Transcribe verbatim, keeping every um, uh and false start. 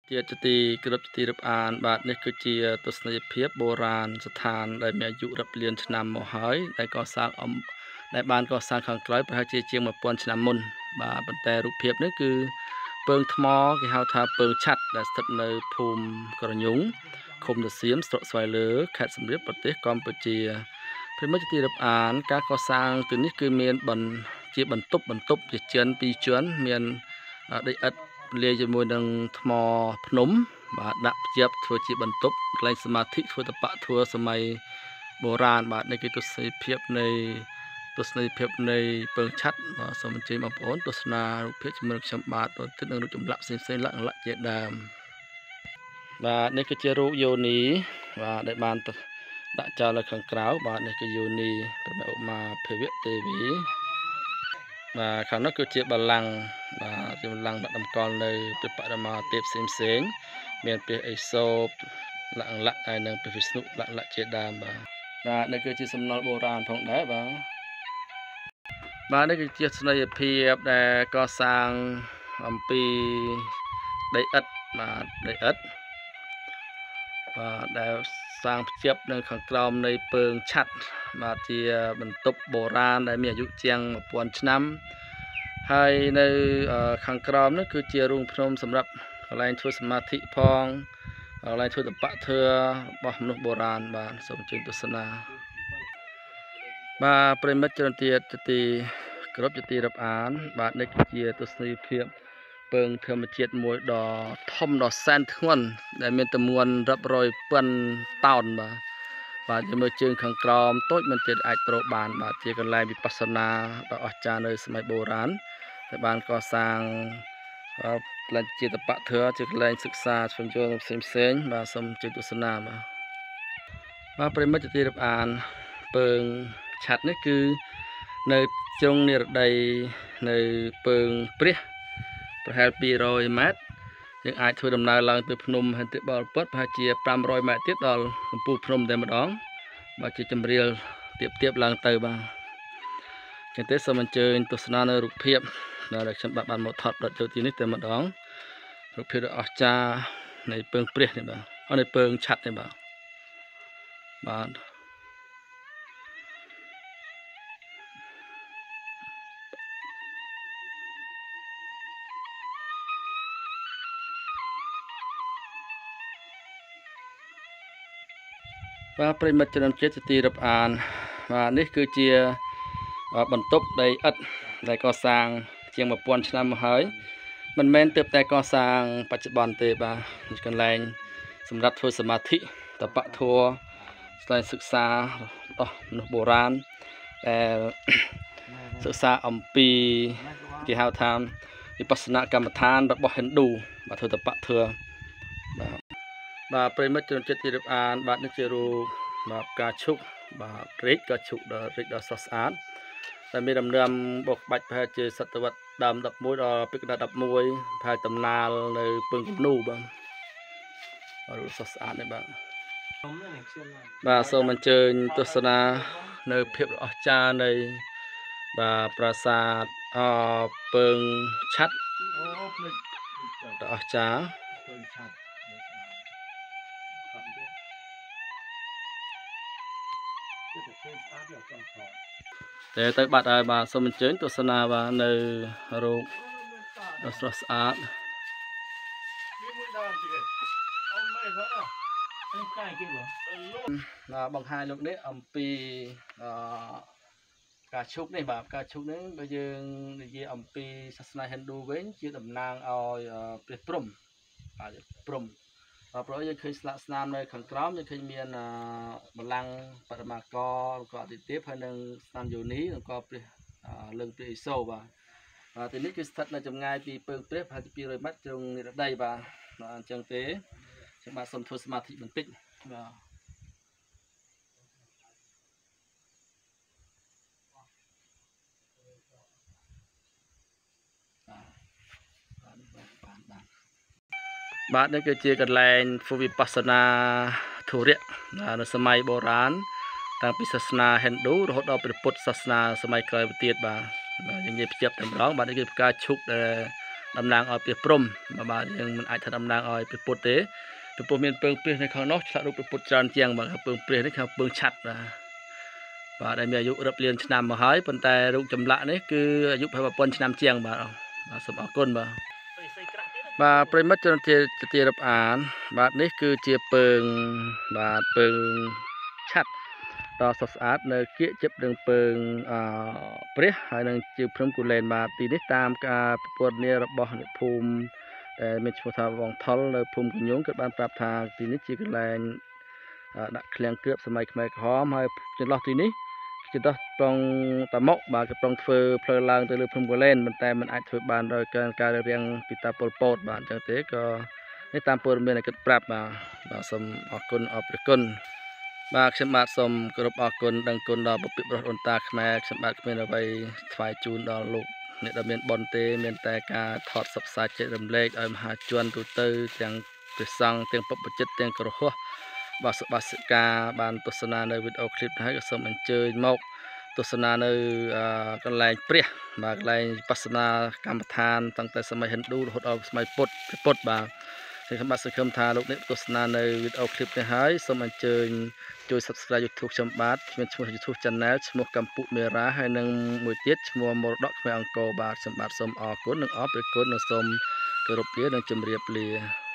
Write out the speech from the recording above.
ជាទីក្របទីរាប់អានបាទនេះគឺជាទស្សនីយភាពបុរាណស្ថានដែលមានអាយុរាប់លានឆ្នាំមកហើយដែលកសាងអំដែលបានកសាងខាងក្រោយប្រហែលជាជាងmột nghìnឆ្នាំមុនបាទប៉ុន្តែរូបភាពនេះគឺពើងថ្មគេហៅថាពើងឆាត់ដែលស្ថិតនៅភូមិក្រញូងឃុំទសៀមស្រុកស្វាយលើខេត្តសៀមរាបប្រទេសកម្ពុជាព្រមទាំងទីរាប់អានការកសាងទីនេះគឺមានបន្ជាបន្ទប់បន្ទប់ជាជាន់ពីរជាន់មានដីឥដ្ឋលាយជាមួយនឹងថ្មភ្នំបាទដាក់ភ្ជាប់ធ្វើជាបន្ទប់កន្លែងសមាធិធ្វើតបៈធ្វើសម័យបុរាណបាទនេះគឺទស្សនីយភាពនៃទស្សនីយភាពនៃពើងឆាត់បាទសូមអញ្ជើញបងប្អូនទស្សនារូបភាពជាមួយខ្ញុំបាទទៅទឹកនឹងរូបចម្លាក់ផ្សេងផ្សេងលក្ខណៈជាដើមបាទនេះគឺជារូបយោនីបាទដែលបានដាក់ចោលនៅខាងក្រៅបាទនេះគឺយោនីព្រះឧមាភវទេវីបាទខាងនោះគឺជាបល្ល័ង្កបាទជាបល្ល័ង្កដាក់តម្កល់នៅព្រះបរមាទេពផ្សេងផ្សេងមានព្រះឥសូបលក្ខណៈហើយនិងព្រះវិស្ណុលក្ខណៈជាដើមបាទបាទនេះគឺជាសំណល់បុរាណផងដែរបាទបាទនេះគឺជាស្នីយភាពដែលកសាងអំពីដីឥដ្ឋបាទដីឥដ្ឋបាទដែលសាងភ្ជាប់នៅខាងក្រោមនៃពើងឆាត់បាទជាបន្ទប់បុរាណដែលមានអាយុជាងmột nghìnឆ្នាំហើយនៅខាងក្រោមនោះគឺជារូងភ្នំសម្រាប់កន្លែងធ្វើសមាធិផងកន្លែងធ្វើតបៈធ្វើរបស់មនុស្សបុរាណបាទសូមអញ្ជើញទស្សនាបាទប្រិមិត្តច្រើនទៀតទីគ្រប់ជាទីរាប់អានបាទនេះគឺជាទស្សនីយភាពពើងធម្មជាតិមួយដ៏ធំដ៏សែនធ្ងន់ដែលមានទម្ងន់រាប់រយពាន់តោនបាទបាទយើងមើលជើងខាងក្រោមតូចមិនទៀតអាចប្រោបានបាទជាកន្លែងវិបស្សនាដ៏អស្ចារ្យនៅសម័យបុរាណដែលបានកសាងកន្លែងជាតបៈធម៌ជាកន្លែងសិក្សាស្វែងយល់ផ្សេងផ្សេងបាទសូមជឿទស្សនាបាទបាទប្រិមិត្តទីរាប់អានពើងឆាត់នេះគឺនៅជ្រុងនិរដីនៅពើងព្រះប្រហែលពីររយម៉ែត្រយើងអាចធ្វើដំណើរឡើងទៅភ្នំហេតុបលពុតប្រហែលជាប្រាំរយម៉ែត្រទៀតដល់កំពូលភ្នំតែម្ដងបាទជាចម្រៀលទៀបទៀបឡើងទៅបាទចឹងទេសូមអញ្ជើញទស្សនានៅរូបភាពដែលខ្ញុំបាទបានមកថតដិតទៅទីនេះតែម្ដងរូបភាពដ៏អស្ចារ្យនៃពើងព្រះនេះបាទអត់នៃពើងឆាត់នេះបាទបាទបាទប្រិមិត្តជនជាតិទីរាប់អានបាទនេះគឺជាបន្ទប់ដីឥដ្ឋដែលកសាងជាងmột nghìnឆ្នាំមកហើយមិនមែនទើបតែកសាងបច្ចុប្បន្នទេបាទកន្លែងសម្រាប់ធ្វើសមាធិតបៈធម៌ស្វែងសិក្សារបស់មនុស្សបុរាណដែលសិក្សាអំពីគេហៅថាវិបស្សនាកម្មដ្ឋានរបស់ហិណ្ឌូបាទធ្វើតបៈធម៌បាទបាទប្រិមិត្តជនជាតិទីរាប់អានបាទនេះជារូបបាទផ្កាឈូកបាទរេកក៏ឈូកដល់រេកដ៏ស្រស់ស្អាតតែមានដំណាំបោកបាច់ប្រហែលជាសតវត្សដើមដប់មួយដល់ពីកណ្ដាលដប់មួយប្រហែលតំណាលនៅពើងគំនូបាទរូបស្រស់ស្អាតនេះបាទបាទសូមអញ្ជើញទស្សនានៅភាពអស្ចារ្យនៃបាទប្រាសាទអពើងឆាត់ដ៏អស្ចារ្យពើងឆាត់តែទៅបាត់ហើយបាទសូមអញ្ជើញទស្សនាបាទនៅរូបដ៏ស្រស់ស្អាតបាទបង្ហាញលោកនេះអំពីអឺការឈូកនេះបាទការឈូកនេះបើយើងនិយាយអំពីសាសនាហិណ្ឌូវិញជាតំណាងឲ្យព្រះព្រហ្មបាទព្រហ្មបាទព្រោះយើងឃើញស្លាកស្នាមនៅខាងក្រោមយើងឃើញមានបល្ល័ង្កបរមាករក៏អតិទេពហើយនឹងស្នាមយោនីនិងក៏ព្រះលើងព្រះឥសូរបាទបាទទីនេះគឺស្ថិតនៅចម្ងាយពីពើងព្រះប្រហែលជាពីររយម៉ែត្រជ្រុងនិរដីបាទបាទអញ្ចឹងទេខ្ញុំបាទសូមធ្វើសមាធិបន្តិចបាទបាទនេះគឺជាកន្លែងធ្វើវិបស្សនាធុរៈនៅសម័យបុរាណតាំងពីសាសនាហិណ្ឌូរហូតដល់ព្រះពុទ្ធសាសនាសម័យក្រោយទៅទៀតបាទយើងនិយាយភ្ជាប់តែម្ដងបាទនេះគឺផ្កាឈូកដែលតំណាងឲ្យព្រះព្រំបាទយើងមិនអាចថាតំណាងឲ្យព្រះពុទ្ធទេព្រះពុទ្ធមានពើងព្រះនៅខាងនោះឆ្លាក់រូបព្រះពុទ្ធច្រើនជាងបាទពើងព្រះនេះខាងពើងឆាត់បាទបាទដែលមានអាយុរាប់លានឆ្នាំមកហើយប៉ុន្តែរូបចម្លាក់នេះគឺអាយុប្រហែល1000ឆ្នាំជាងបាទបាទសូមអរគុណបាទបាទប្រិមិត្តជនជាទីរាប់អានបាទនេះគឺជាពើងបាទពើងឆាត់ដ៏ស្រស់ស្អាតនៅគៀកជិបនឹងពើងអព្រះហើយនឹងជាព្រំគូលែនបាទទីនេះតាមការពិពណ៌នារបស់អ្នកភូមិដែលមានឈ្មោះថាវងថុលនៅភូមិកញ្ញងក៏បានប្រាប់ថាទីនេះជាកន្លែងដាក់ឃ្លាំងគ្រឿងសម័យខ្មែរក្រហមហើយចន្លោះទីនេះជាដោះប្រុងតាមុកបាទក៏ប្រុងធ្វើផ្លូវឡើងទៅលើភូមិគូលែនប៉ុន្តែมันអាចធ្វើបានដោយការការរៀងពីតាពលពតបាទអញ្ចឹងទេក៏នេះតាមព័ត៌មានដែលគិតប្រាប់បាទបាទសូមអរគុណអរព្រគុណបាទខ្ញុំបាទសូមគោរពអរគុណដឹងគុណដល់ពុទ្ធបរិស័ទអូនតាខ្មែរខ្ញុំបាទគ្មានអ្វីថ្វាយជូនដល់លោកអ្នកដែលមានបុណ្យទេមានតែការថតសព្វផ្សាយចែករំលែកឲ្យមហាជនទូទៅទាំងព្រះសង្ឃទាំងពុទ្ធបរិស័ទទាំងគ្រហស្ថបាទសបាសិកាបានទស្សនានៅវីដេអូឃ្លីបនេះក៏សូមអញ្ជើញមកទស្សនានៅកន្លែងព្រះបាទកន្លែងវិបស្សនាកម្មដ្ឋានតាំងតែសម័យហិណ្ឌូរហូតដល់សម័យពុទ្ធពុទ្ធបាទខ្ញុំបាទសង្ឃឹមថាលោកអ្នកទស្សនានៅវីដេអូឃ្លីបនេះហើយសូមអញ្ជើញជួយ Subscribe YouTube ខ្ញុំបាទខ្ញុំឈ្មោះ YouTube Channel ឈ្មោះកម្ពុជាមេរ៉ាហើយនិងមួយទៀតឈ្មោះមរតកខ្មែរអង្គរបាទខ្ញុំបាទសូមអរគុណនិងអរព្រគុណនិងសូមគោរពលានិងជម្រាបលា